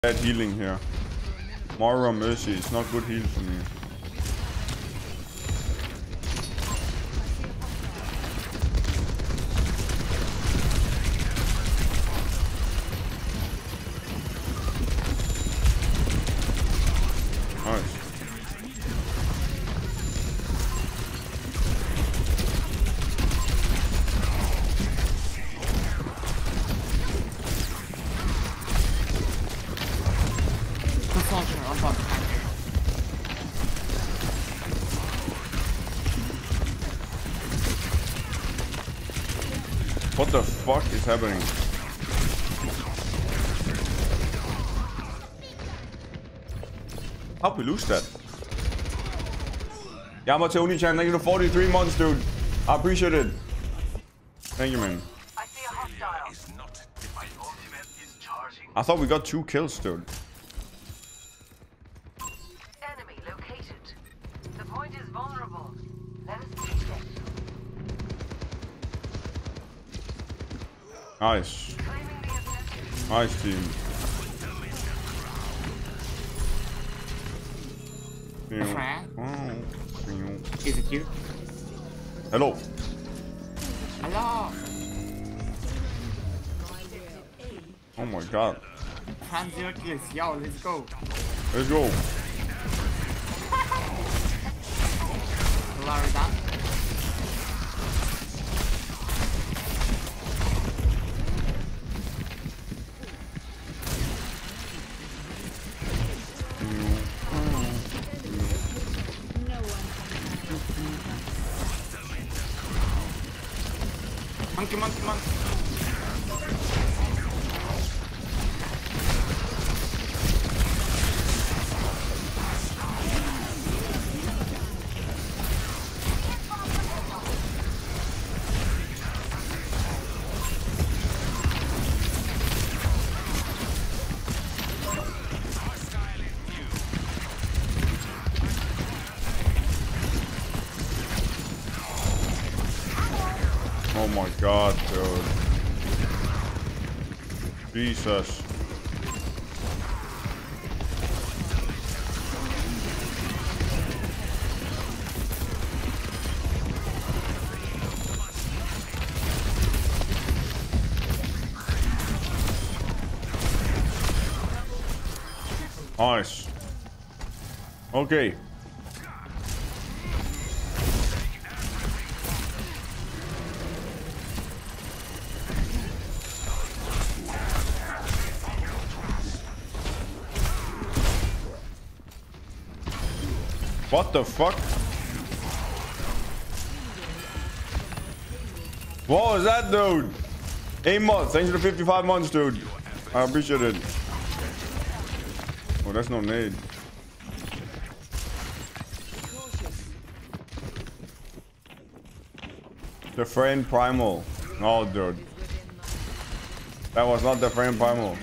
Bad healing here. Moira Mercy is not good heal for me. Nice. What the fuck is happening? How'd we lose that? Yama Tony-chan, thank you for 43 months, dude. I appreciate it. Thank you, man. I see a hostile. My ultimate is charging. I thought we got 2 kills, dude. Enemy located. The point is vulnerable. Let us take it. Nice. Claiming the objective. Nice, team. Is it you? Hello. Hello. Oh my god. Hands your kills. Yo, let's go. Let's go. Florida. Monkey, monkey, monkey. Oh my god, dude. Jesus. Nice. Okay. What the fuck? What was that, dude? 8 months. Thanks for the 55 months, dude. I appreciate it. Oh, that's no nade. The friend primal. No, dude. That was not the friend primal.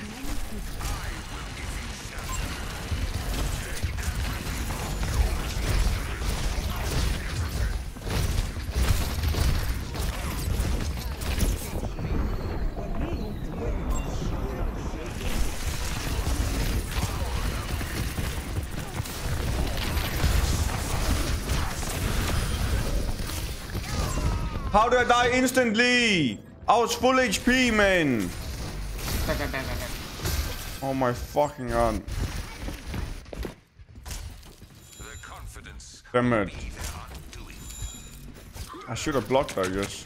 How did I die instantly? I was full HP, man. Oh my fucking god. Damn it. I should have blocked, I guess.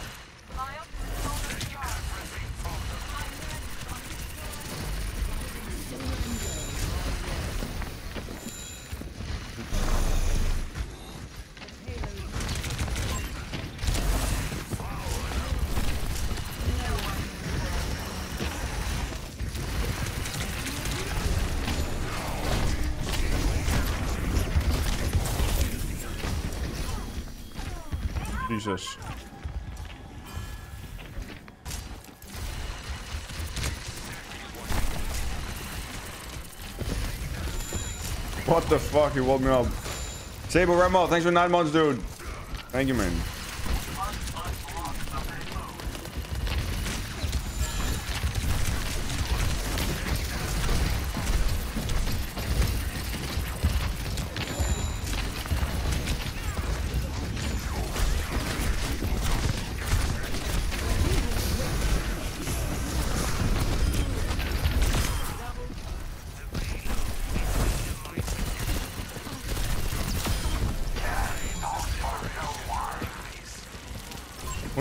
Jesus. What the fuck? He woke me up. Sable Remo, thanks for 9 months, dude. Thank you, man.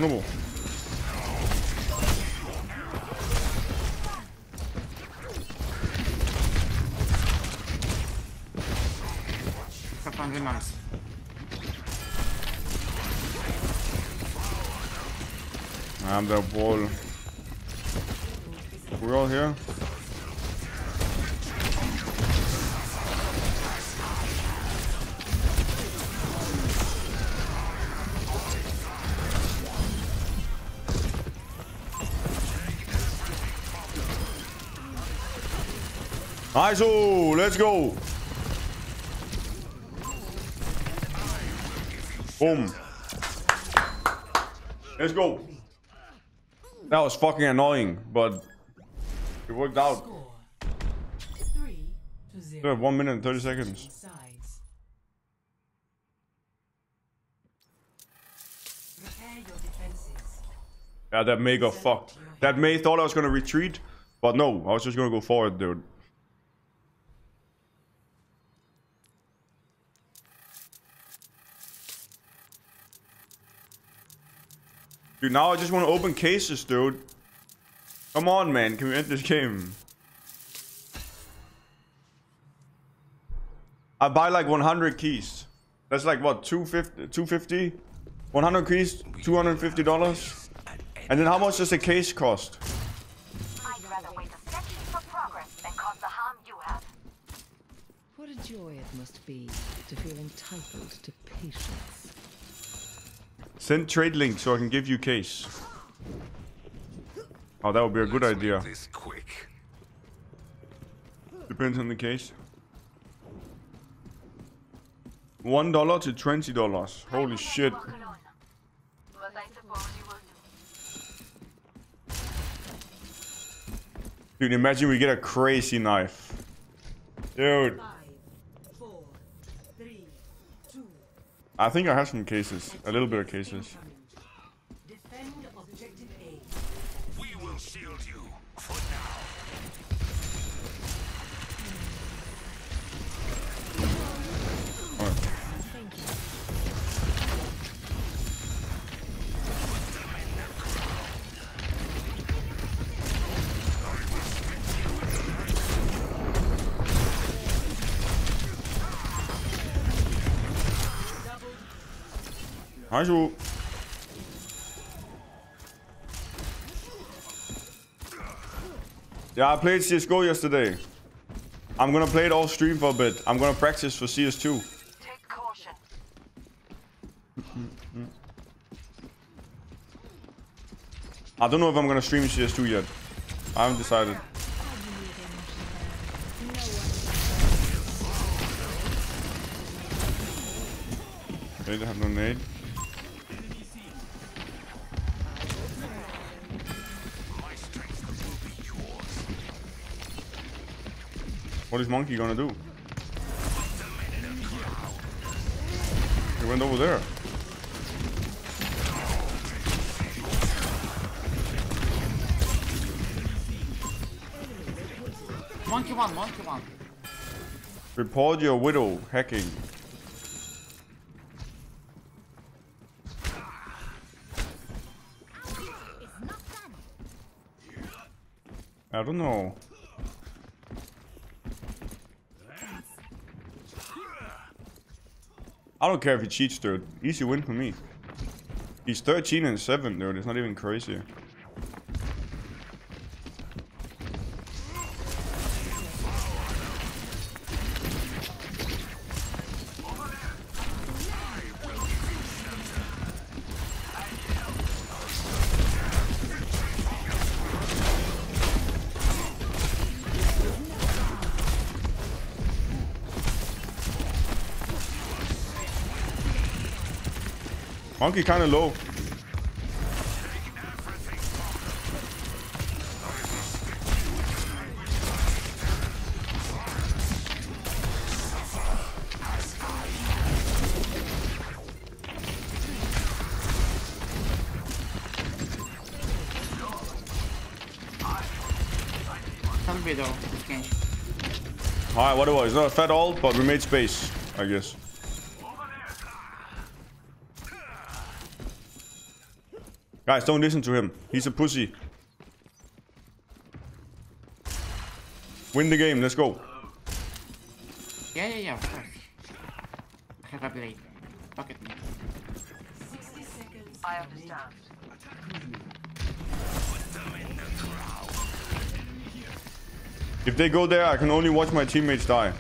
Vulnerable. Stop on the nuns. I'm the wall. We're all here. Nice, oh, let's go. Boom. Let's go. That was fucking annoying, but it worked out. Score 3-0. We have 1 minute and 30 seconds. Sides. Prepare your defenses. Yeah, that Mei got fucked. That Mei thought I was gonna retreat, but no, I was just gonna go forward, dude. Dude, now I just want to open cases, dude. Come on, man. Can we end this game? I buy like 100 keys. That's like what, 250? 100 keys, $250. And then how much does a case cost? I'd rather wait a second for progress than cause the harm you have. What a joy it must be to feel entitled to patience. Send trade link so I can give you case. Oh, that would be a good idea. This quick. Depends on the case. $1 to $20. Holy shit. Walk alone. But I suppose you will do. Dude, imagine we get a crazy knife. Dude. 5, 4, 3, 2. I think I have some cases. A little bit of cases. Defend objective A. We will shield you for now. Thank you. Hi, Ju. Yeah, I played CSGO yesterday. I'm gonna play it off stream for a bit. I'm gonna practice for CS2. Take caution. I don't know if I'm gonna stream CS2 yet. I haven't decided. Okay, they have no nade. What is Monkey gonna do? He went over there. Monkey one, monkey one. Report your widow hacking. I don't know. I don't care if he cheats, dude. Easy win for me. He's 13 and 7, dude. It's not even crazy. Monkey kind of low. Can be though, this game. Alright, what it was? Not a fat ult, but we made space, I guess. Guys, don't listen to him. He's a pussy. Win the game. Let's go. Yeah, of course. I have a blade. Look at me. 60 seconds. I understand. If they go there, I can only watch my teammates die.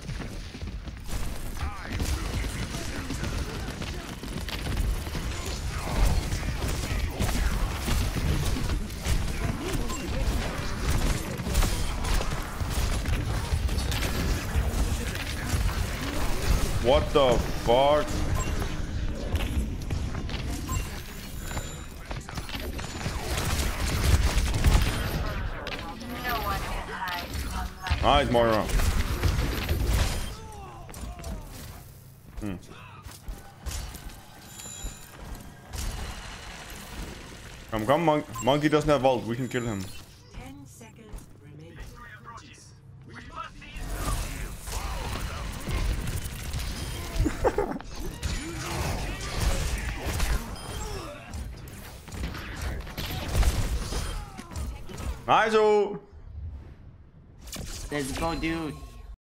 What the fuck? No one can hide from my Nice, Moira. Come, Monkey doesn't have ult. We can kill him. 10 seconds remaining. Nice, oh. Let's go, dude.